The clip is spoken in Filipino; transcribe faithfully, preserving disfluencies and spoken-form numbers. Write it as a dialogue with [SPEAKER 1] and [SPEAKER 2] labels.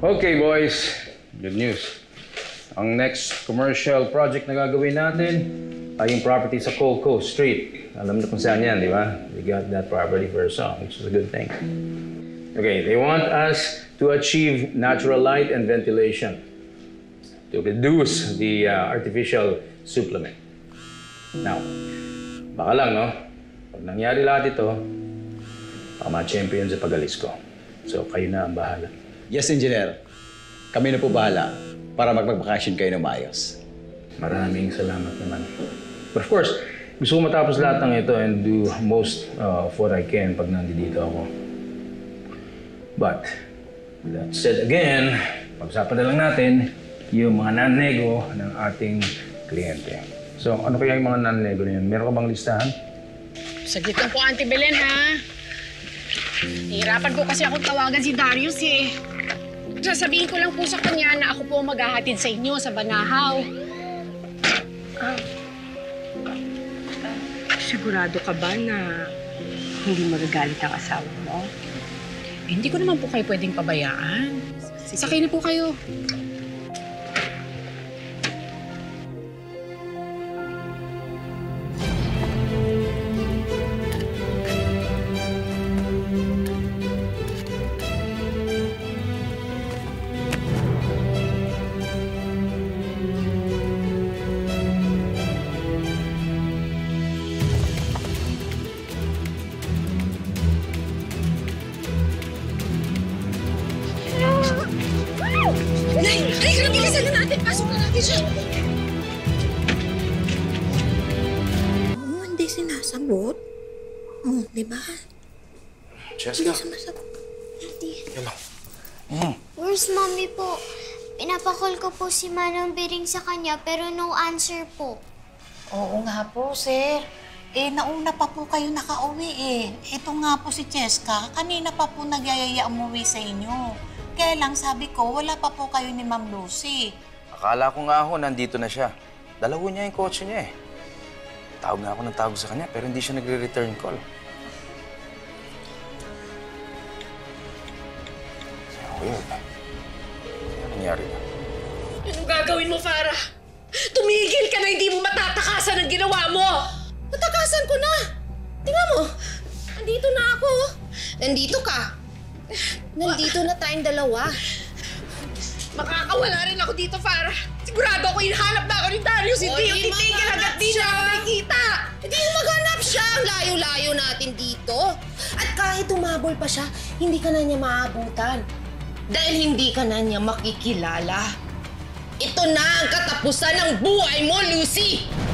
[SPEAKER 1] Okay, boys. Good news. Ang next commercial project na gagawin natin ay yung property sa Cold Coast Street. Alam na kung saan yan, di ba? We got that property for a song, which is a good thing. Okay, they want us to achieve natural light and ventilation to reduce the uh, artificial supplement. Now, baka lang, no? Pag nangyari lahat ito, baka ma-champion sa pag-alis ko. So, kayo na ang bahala.
[SPEAKER 2] Yes, Engineer. Kami na po bahala para mag-vacation kayo ng maayos.
[SPEAKER 1] Maraming salamat naman. But of course, gusto ko matapos lahat ng ito and do most uh, of what I can pag nandito ako. But, that said again, pag-usapan na lang natin yung mga non-nego ng ating kliyente. So, ano kaya yung mga non-nego na yun? Meron ka bang listahan?
[SPEAKER 3] Saglit lang po, Auntie Belen, ha? Hihirapan ko kasi akong tawagan si Darius, eh. Sasabihin ko lang po sa kanya na ako po maghahatid sa inyo sa Banahaw.
[SPEAKER 4] Ah, sigurado ka ba na hindi magagalit ang asawa mo?
[SPEAKER 3] Eh, hindi ko naman po kayo pwedeng pabayaan. Sakay na po kayo. Nay! Ay, grabe ka sana natin! Pasok na natin siya!
[SPEAKER 5] Oo, hindi sinasagot. Oo, di ba?
[SPEAKER 6] Jessica.
[SPEAKER 5] Hindi sumasagot. Hindi.
[SPEAKER 6] Yama. Mm.
[SPEAKER 7] Where's mommy po? Pinapakall ko po si Manang Biring sa kanya pero no answer po.
[SPEAKER 5] Oo nga po, sir. Eh, nauna pa po kayo nakauwi eh. Ito nga po si Cheska, kanina pa po nagyayaya umuwi sa inyo. Kaya lang sabi ko, wala pa po kayo ni Ma'am Lucy.
[SPEAKER 6] Akala ko nga ho, nandito na siya. Dalawa niya yung kotse niya eh. Tawag na ako ng tawag sa kanya, pero hindi siya nagre-return call. Weird. Ano nangyari na?
[SPEAKER 3] Anong gagawin mo, Farah? Tumigil ka na, hindi mo matatakasan ang ginawa mo! Matakasan ko na! Tingnan mo, nandito na ako. Nandito ka. Nandito na tayong dalawa. Makakawala rin ako dito, Farah. Sigurado ako hinahanap na ako ni Darius. Hindi yung titigil hanggat di na ako nakikita. Hindi yung maghanap siya. Ang layo-layo natin dito. At kahit umabol pa siya, hindi ka na niya maabutan. Dahil hindi ka na niya makikilala. Ito na ang katapusan ng buhay mo, Lucy!